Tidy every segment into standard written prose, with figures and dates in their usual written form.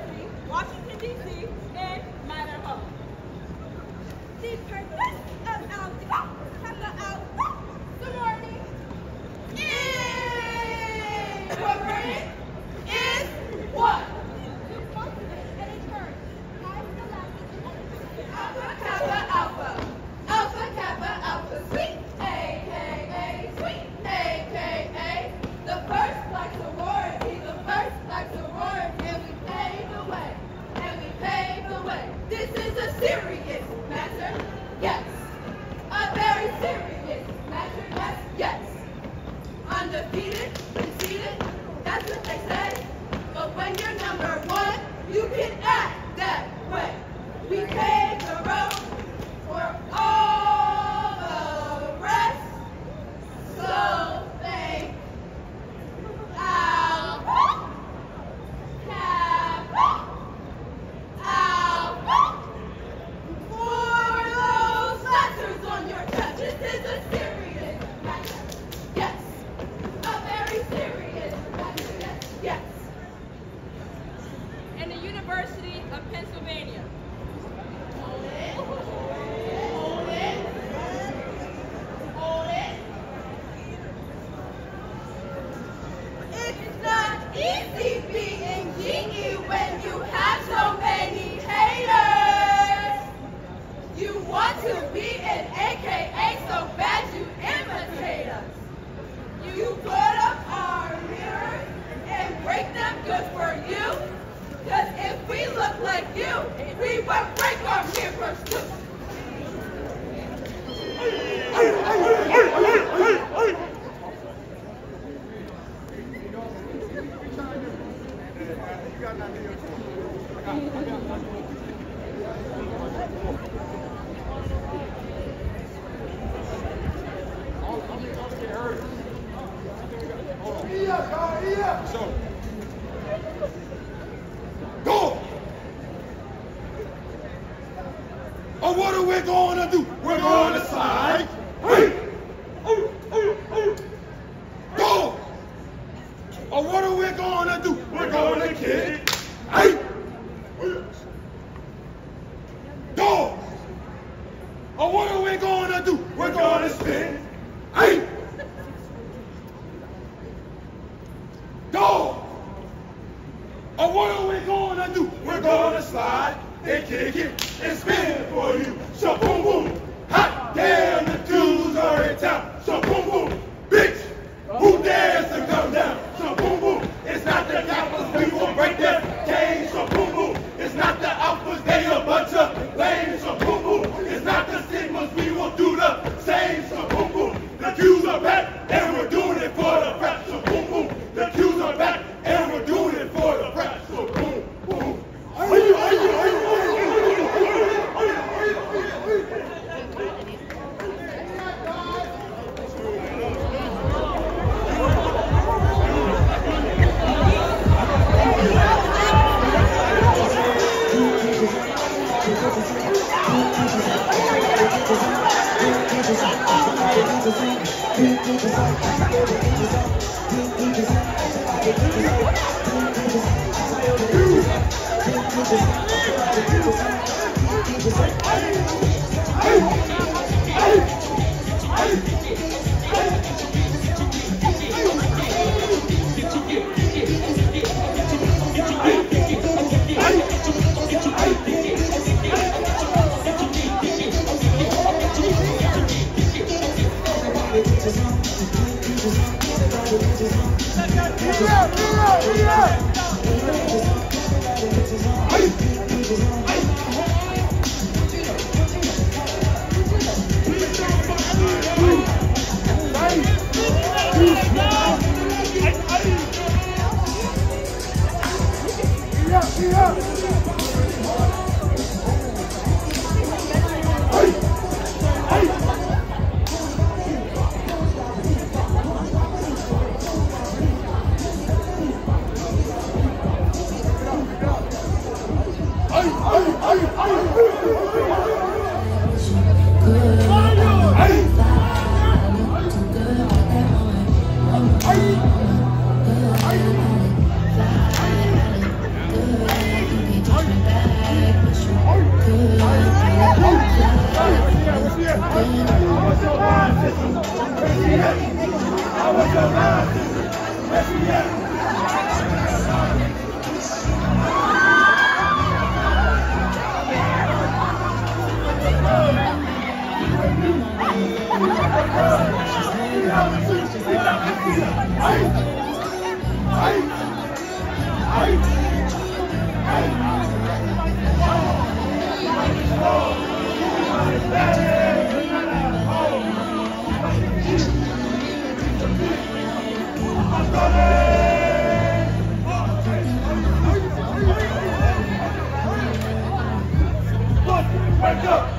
University, Washington, D.C., and Idaho. The purpose of Alpha sorority incorporated is what? To cultivate and encourage Alpha Kappa Alpha. Alpha Kappa Alpha Suite, a.k.a. Suite, a.k.a. the first black sorority, the first black sorority, and we paved the way, and we paved the way. This is a serious matter, yes. A very serious matter, yes, yes. Undefeated, conceited, that's what they say. But when you're number one, you can act that way. We paved the road for all the rest. So thank Alpha Kappa Alpha for those letters on your chest. This is a serious matter. Yes. A very serious matter. Yes. Yes. And the University of Pennsylvania. Hold it. Hold it. Hold it. It's not easy being GE when you have so many haters. You want to be an AKA so bad you imitate us. You put up our mirrors and break them good for you. Cause if we look like you, we would break our mirrors too. Go! Oh, what are we going to do? We're going to slide. Hey! Go! Oh, what are we going to do? We're going to kick. Hey! Go! Oh, what are we going to do? We're going to spin. Hey! Go! Oh, what are we going to do? We're going to slide and kick it and spin it for you. So boom boom. Hot damn, the dudes are in town. So boom boom. Bitch, who dares to come down? So boom boom. It's not the Kappas, we will break their cage. So boom boom. It's not the Alphas, they a bunch of lames. So boom boom. It's not the Sigmas, we will do the same. So boom boom. The Q's are back and we're doing it for the rap. So boom boom. The Q's are back and we're doing it for the rap. So boom boom.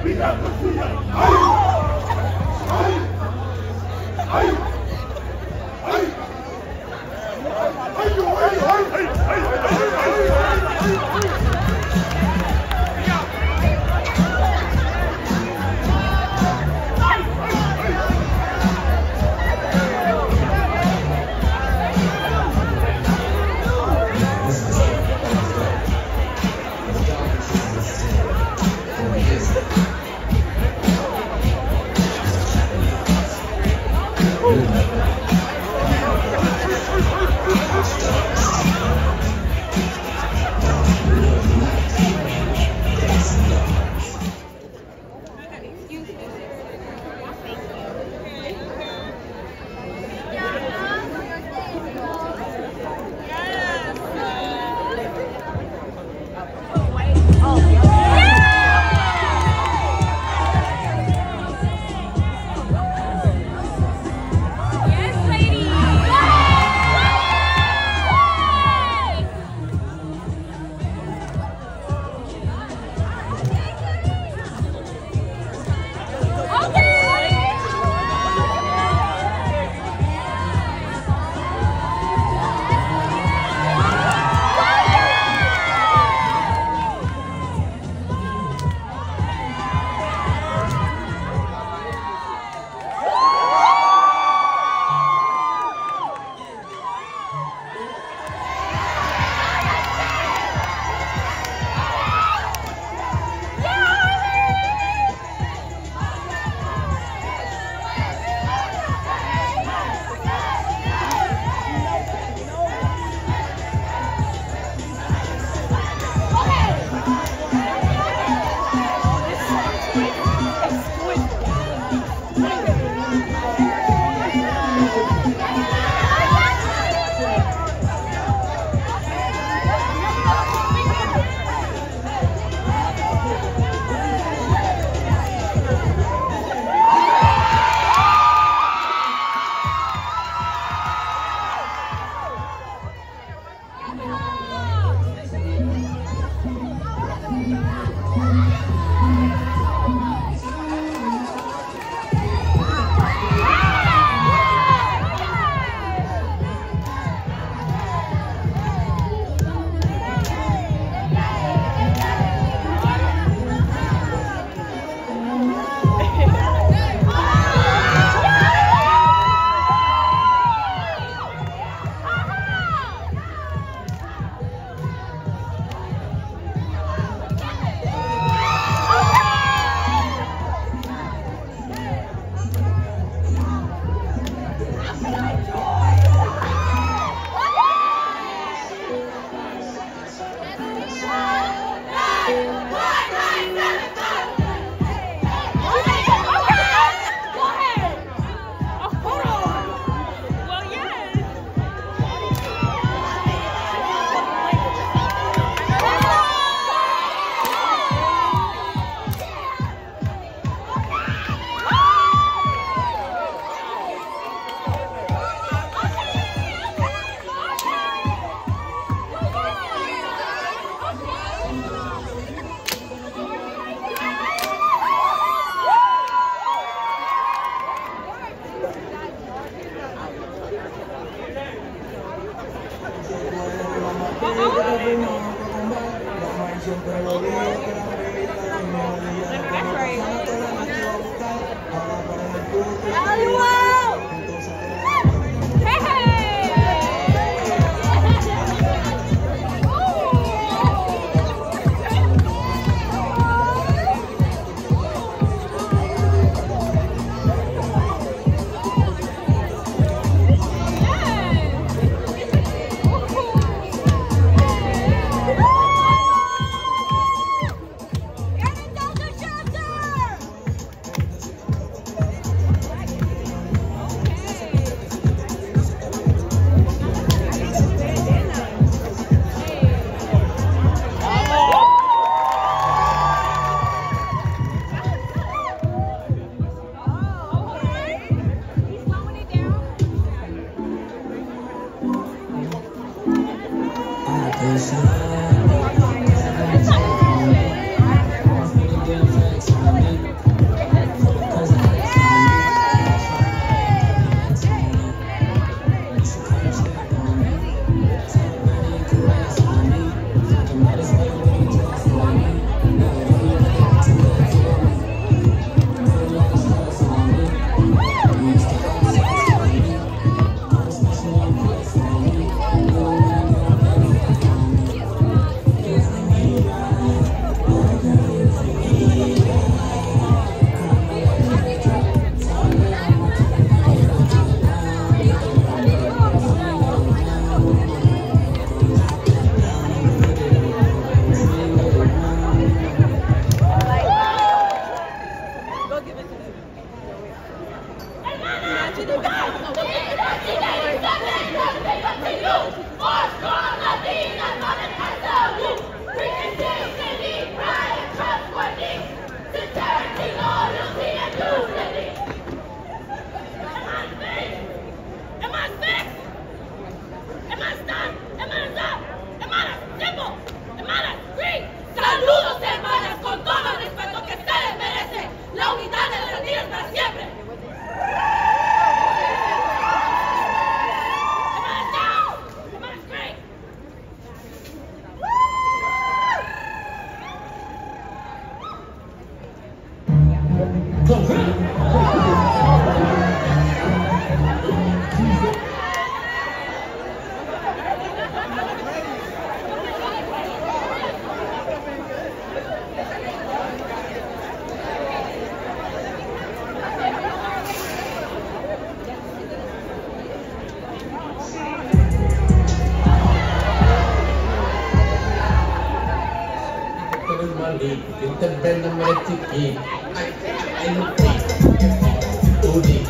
We got to see ya. It's Mali, kita benda meleciki. I look Udi.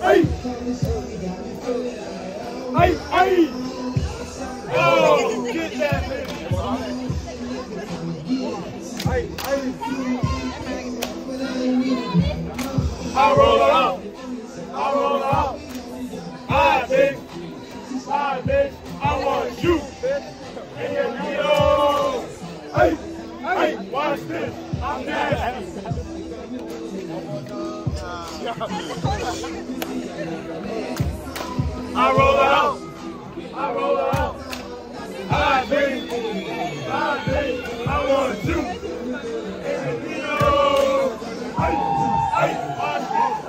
Oh, get you. And you know, hey, watch this. I'm nasty. I roll out. I roll out. I think, I want to shoot. And you know, hey, watch this.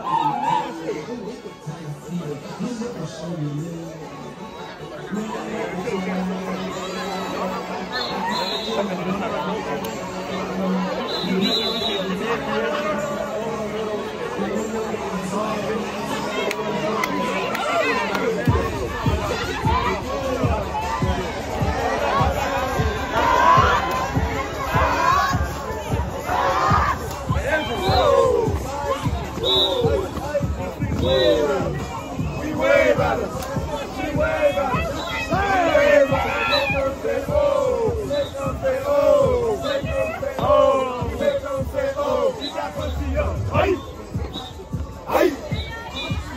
We way better. We way better. Hey, make them say oh. Make them say oh. Make them say oh. Make them say oh. We got pussy up. Hey. Hey.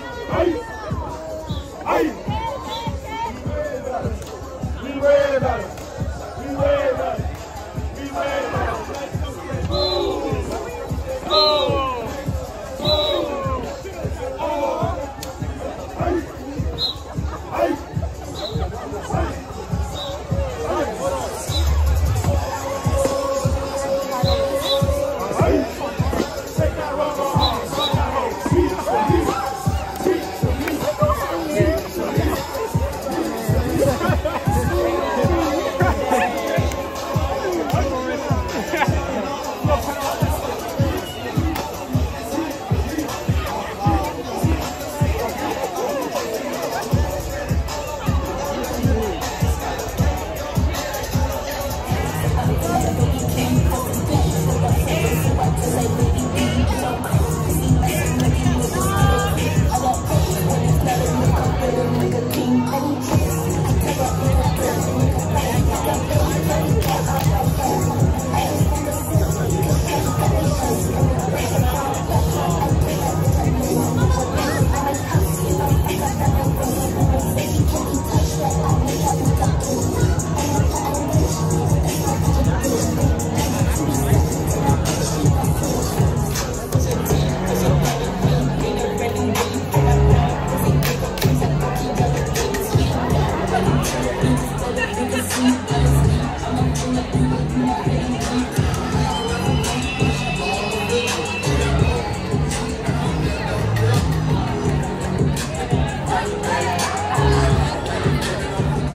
Hey. Hey. We way better. We way better.